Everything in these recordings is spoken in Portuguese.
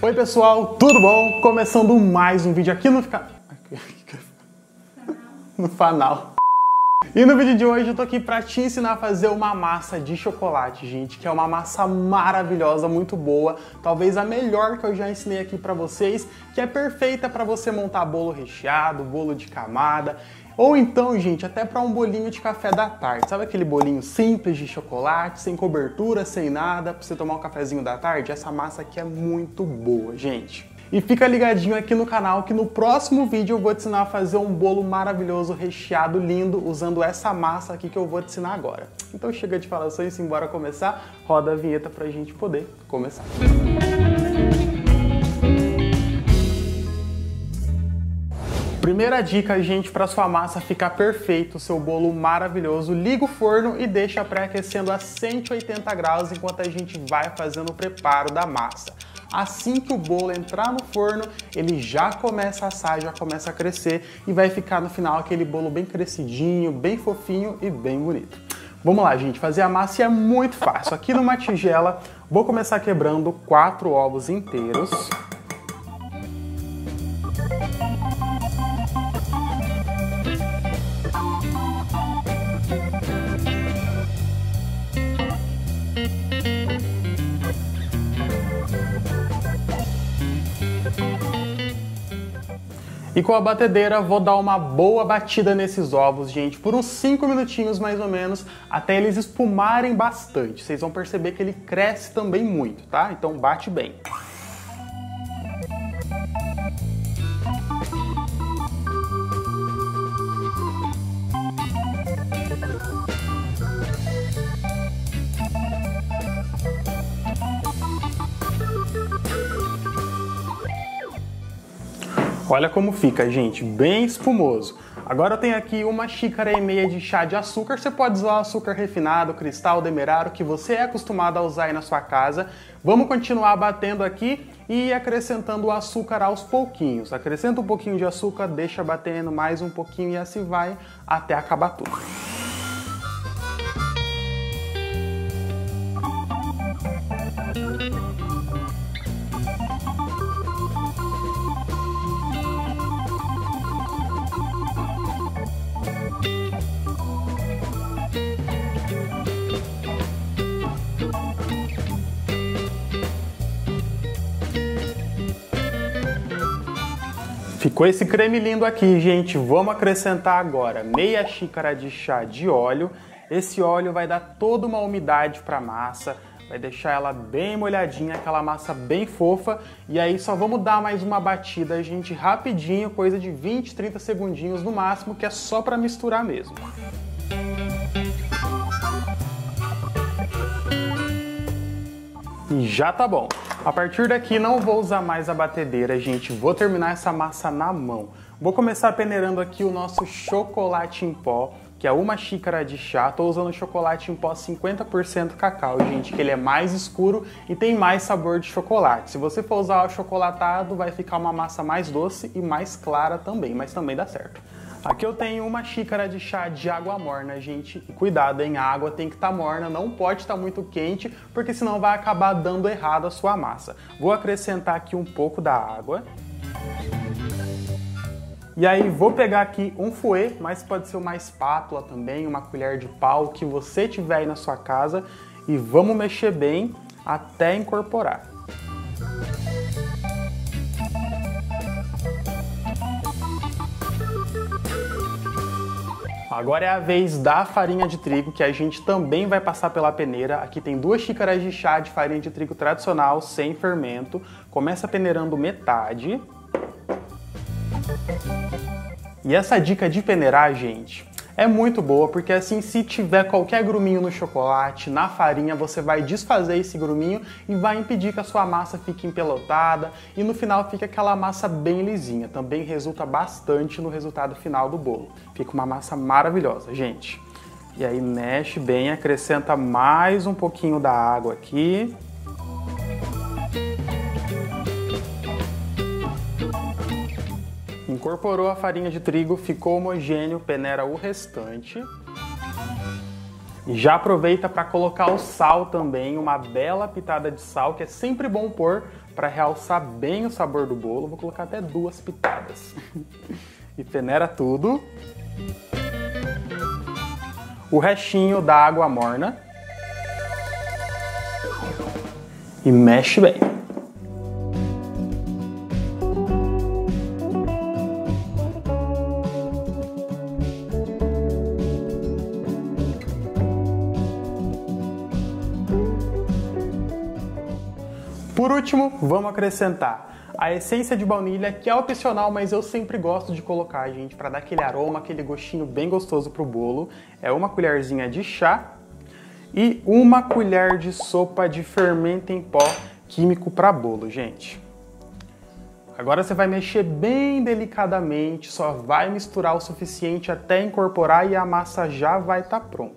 Oi pessoal, tudo bom? Começando mais um vídeo aqui no canal. E no vídeo de hoje eu tô aqui pra te ensinar a fazer uma massa de chocolate, gente, que é uma massa maravilhosa, muito boa, talvez a melhor que eu já ensinei aqui pra vocês, que é perfeita pra você montar bolo recheado, bolo de camada, ou então, gente, até para um bolinho de café da tarde. Sabe aquele bolinho simples de chocolate, sem cobertura, sem nada, para você tomar um cafezinho da tarde? Essa massa aqui é muito boa, gente. E fica ligadinho aqui no canal que no próximo vídeo eu vou te ensinar a fazer um bolo maravilhoso, recheado, lindo, usando essa massa aqui que eu vou te ensinar agora. Então chega de falação e simbora começar. Roda a vinheta pra gente poder começar. Primeira dica, gente, para sua massa ficar perfeito, seu bolo maravilhoso, liga o forno e deixa pré-aquecendo a 180 graus enquanto a gente vai fazendo o preparo da massa. Assim que o bolo entrar no forno, ele já começa a assar, já começa a crescer e vai ficar no final aquele bolo bem crescidinho, bem fofinho e bem bonito. Vamos lá, gente, fazer a massa é muito fácil. Aqui numa tigela, vou começar quebrando 4 ovos inteiros. E com a batedeira vou dar uma boa batida nesses ovos, gente, por uns 5 minutinhos mais ou menos, até eles espumarem bastante. Vocês vão perceber que ele cresce também muito, tá? Então bate bem. Olha como fica, gente, bem espumoso. Agora eu tenho aqui 1,5 xícaras de chá de açúcar. Você pode usar açúcar refinado, cristal, demerara, o que você é acostumado a usar aí na sua casa. Vamos continuar batendo aqui e acrescentando o açúcar aos pouquinhos. Acrescenta um pouquinho de açúcar, deixa batendo mais um pouquinho e assim vai até acabar tudo. Ficou esse creme lindo aqui, gente. Vamos acrescentar agora meia xícara de chá de óleo. Esse óleo vai dar toda uma umidade para a massa, vai deixar ela bem molhadinha, aquela massa bem fofa. E aí só vamos dar mais uma batida, gente, rapidinho, coisa de 20, 30 segundinhos no máximo, que é só para misturar mesmo. E já tá bom. A partir daqui não vou usar mais a batedeira, gente. Vou terminar essa massa na mão. Vou começar peneirando aqui o nosso chocolate em pó, que é 1 xícara de chá. Tô usando chocolate em pó 50% cacau, gente, que ele é mais escuro e tem mais sabor de chocolate. Se você for usar o chocolatado, vai ficar uma massa mais doce e mais clara também, mas também dá certo. Aqui eu tenho 1 xícara de chá de água morna, gente. E cuidado, hein? A água tem que estar morna, não pode estar muito quente, porque senão vai acabar dando errado a sua massa. Vou acrescentar aqui um pouco da água. E aí vou pegar aqui um fouet, mas pode ser uma espátula também, uma colher de pau, que você tiver aí na sua casa. E vamos mexer bem até incorporar. Agora é a vez da farinha de trigo, que a gente também vai passar pela peneira. Aqui tem 2 xícaras de chá de farinha de trigo tradicional, sem fermento. Começa peneirando metade. E essa dica de peneirar, gente, é muito boa, porque assim, se tiver qualquer gruminho no chocolate, na farinha, você vai desfazer esse gruminho e vai impedir que a sua massa fique empelotada e no final fica aquela massa bem lisinha. Também resulta bastante no resultado final do bolo. Fica uma massa maravilhosa, gente. E aí mexe bem, acrescenta mais um pouquinho da água aqui. Incorporou a farinha de trigo, ficou homogêneo, peneira o restante. E já aproveita para colocar o sal também, uma bela pitada de sal, que é sempre bom pôr para realçar bem o sabor do bolo. Vou colocar até 2 pitadas. E peneira tudo. O restinho da água morna. E mexe bem. Por último, vamos acrescentar a essência de baunilha, que é opcional, mas eu sempre gosto de colocar, gente, para dar aquele aroma, aquele gostinho bem gostoso pro bolo. É uma colherzinha de chá e uma colher de sopa de fermento em pó químico para bolo, gente. Agora você vai mexer bem delicadamente, só vai misturar o suficiente até incorporar e a massa já vai estar pronta.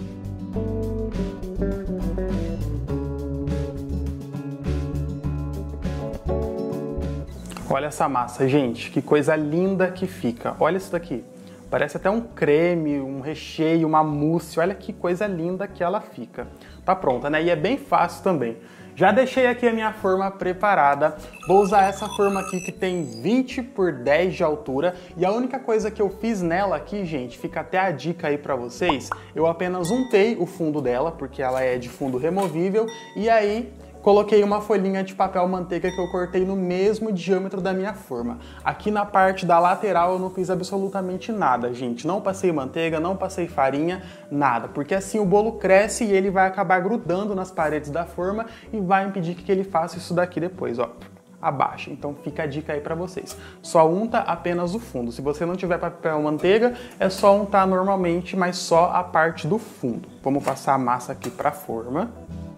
Olha essa massa, gente, que coisa linda que fica. Olha isso daqui, parece até um creme, um recheio, uma mousse. Olha que coisa linda que ela fica. Tá pronta, né? E é bem fácil também. Já deixei aqui a minha forma preparada. Vou usar essa forma aqui que tem 20 por 10 de altura. E a única coisa que eu fiz nela aqui, gente, fica até a dica aí pra vocês. Eu apenas untei o fundo dela, porque ela é de fundo removível. E aí coloquei uma folhinha de papel manteiga que eu cortei no mesmo diâmetro da minha forma. Aqui na parte da lateral eu não fiz absolutamente nada, gente. Não passei manteiga, não passei farinha, nada. Porque assim o bolo cresce e ele vai acabar grudando nas paredes da forma e vai impedir que ele faça isso daqui depois, ó. Abaixa. Então fica a dica aí pra vocês. Só unta apenas o fundo. Se você não tiver papel manteiga, é só untar normalmente, mas só a parte do fundo. Vamos passar a massa aqui pra forma.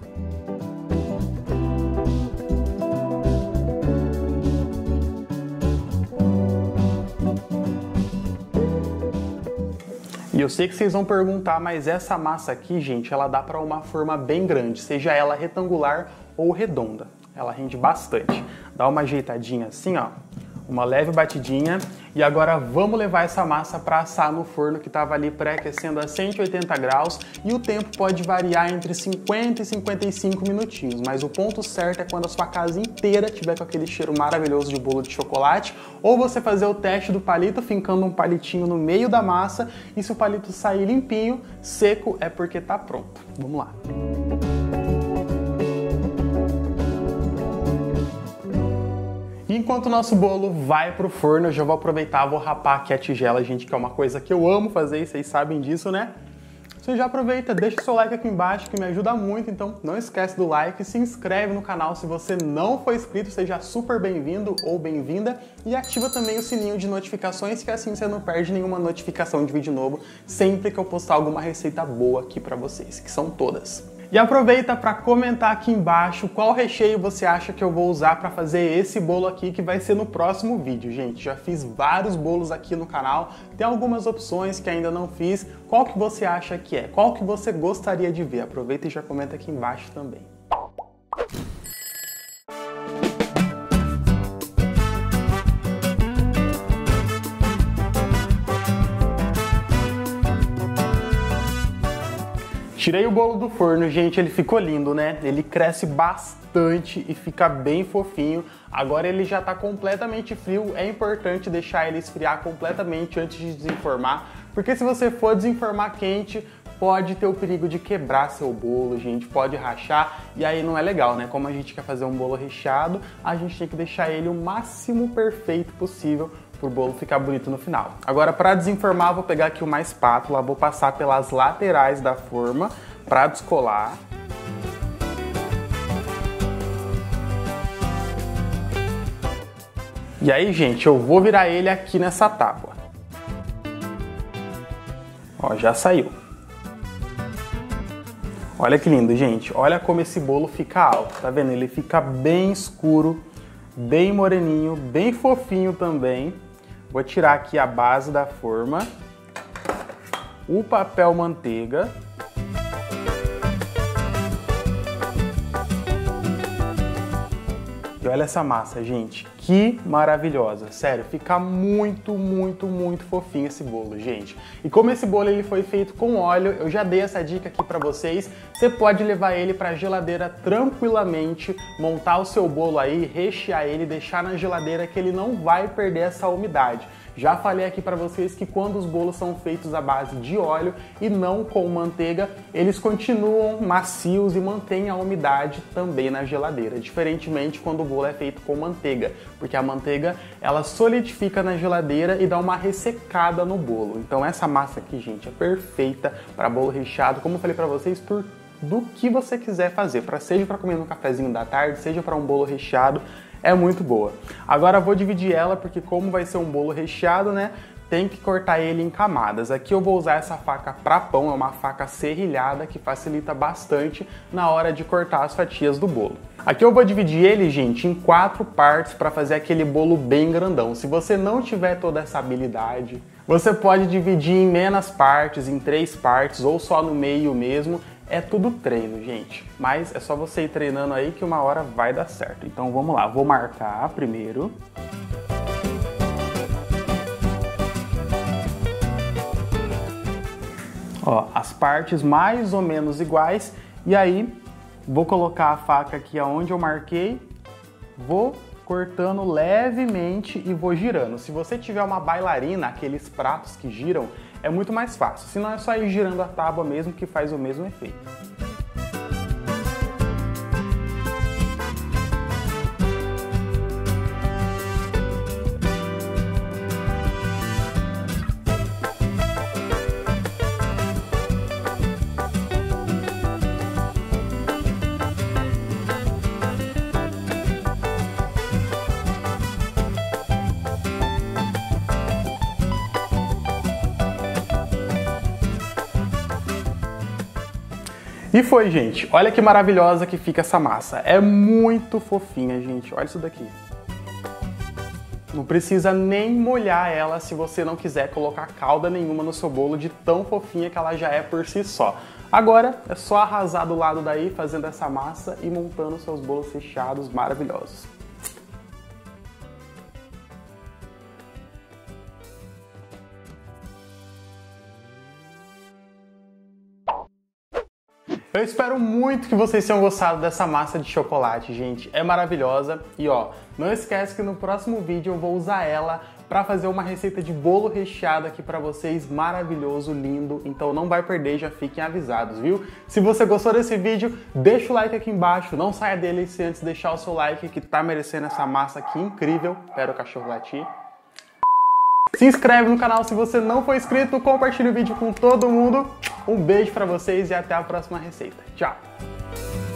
E eu sei que vocês vão perguntar, mas essa massa aqui, gente, ela dá para uma forma bem grande, seja ela retangular ou redonda. Ela rende bastante. Dá uma ajeitadinha assim, ó, uma leve batidinha. E agora vamos levar essa massa para assar no forno que estava ali pré-aquecendo a 180 graus. E o tempo pode variar entre 50 e 55 minutinhos. Mas o ponto certo é quando a sua casa inteira tiver com aquele cheiro maravilhoso de bolo de chocolate. Ou você fazer o teste do palito, fincando um palitinho no meio da massa. E se o palito sair limpinho, seco, é porque tá pronto. Vamos lá. Enquanto o nosso bolo vai pro forno, eu já vou aproveitar, vou rapar aqui a tigela, gente, que é uma coisa que eu amo fazer e vocês sabem disso, né? Você já aproveita, deixa o seu like aqui embaixo que me ajuda muito, então não esquece do like, se inscreve no canal se você não for inscrito, seja super bem-vindo ou bem-vinda e ativa também o sininho de notificações que assim você não perde nenhuma notificação de vídeo novo sempre que eu postar alguma receita boa aqui pra vocês, que são todas. E aproveita para comentar aqui embaixo qual recheio você acha que eu vou usar para fazer esse bolo aqui que vai ser no próximo vídeo, gente. Já fiz vários bolos aqui no canal, tem algumas opções que ainda não fiz. Qual que você acha que é? Qual que você gostaria de ver? Aproveita e já comenta aqui embaixo também. Tirei o bolo do forno, gente, ele ficou lindo, né? Ele cresce bastante e fica bem fofinho. Agora ele já tá completamente frio, é importante deixar ele esfriar completamente antes de desenformar, porque se você for desenformar quente, pode ter o perigo de quebrar seu bolo, gente, pode rachar e aí não é legal, né? Como a gente quer fazer um bolo recheado, a gente tem que deixar ele o máximo perfeito possível para o bolo ficar bonito no final. Agora, para desenformar, vou pegar aqui uma espátula, vou passar pelas laterais da forma para descolar. E aí, gente, eu vou virar ele aqui nessa tábua. Ó, já saiu. Olha que lindo, gente. Olha como esse bolo fica alto, tá vendo? Ele fica bem escuro, bem moreninho, bem fofinho também. Vou tirar aqui a base da forma, o papel manteiga. E olha essa massa, gente, que maravilhosa. Sério, fica muito, muito, muito fofinho esse bolo, gente. E como esse bolo ele foi feito com óleo, eu já dei essa dica aqui pra vocês. Você pode levar ele pra geladeira tranquilamente, montar o seu bolo aí, rechear ele, deixar na geladeira que ele não vai perder essa umidade. Já falei aqui para vocês que quando os bolos são feitos à base de óleo e não com manteiga, eles continuam macios e mantêm a umidade também na geladeira, diferentemente quando o bolo é feito com manteiga, porque a manteiga ela solidifica na geladeira e dá uma ressecada no bolo. Então essa massa aqui, gente, é perfeita para bolo recheado, como eu falei para vocês, do que você quiser fazer, seja para comer no cafezinho da tarde, seja para um bolo recheado. É muito boa. Agora eu vou dividir ela porque como vai ser um bolo recheado, né, tem que cortar ele em camadas. Aqui eu vou usar essa faca para pão, é uma faca serrilhada que facilita bastante na hora de cortar as fatias do bolo. Aqui eu vou dividir ele, gente, em 4 partes para fazer aquele bolo bem grandão. Se você não tiver toda essa habilidade, você pode dividir em menos partes, em 3 partes ou só no meio mesmo. É tudo treino, gente, mas é só você ir treinando aí que uma hora vai dar certo. Então vamos lá, vou marcar primeiro. Ó, as partes mais ou menos iguais e aí vou colocar a faca aqui aonde eu marquei, vou cortando levemente e vou girando. Se você tiver uma bailarina, aqueles pratos que giram, é muito mais fácil. Se não é só ir girando a tábua mesmo que faz o mesmo efeito. E foi, gente. Olha que maravilhosa que fica essa massa. É muito fofinha, gente. Olha isso daqui. Não precisa nem molhar ela se você não quiser colocar calda nenhuma no seu bolo, de tão fofinha que ela já é por si só. Agora é só arrasar do lado daí, fazendo essa massa e montando seus bolos recheados maravilhosos. Eu espero muito que vocês tenham gostado dessa massa de chocolate, gente. É maravilhosa. E ó, não esquece que no próximo vídeo eu vou usar ela para fazer uma receita de bolo recheado aqui para vocês, maravilhoso, lindo. Então não vai perder, já fiquem avisados, viu? Se você gostou desse vídeo, deixa o like aqui embaixo. Não saia dele sem antes deixar o seu like, que tá merecendo essa massa aqui incrível. Espero o cachorro latir. Se inscreve no canal se você não for inscrito, compartilha o vídeo com todo mundo. Um beijo pra vocês e até a próxima receita. Tchau!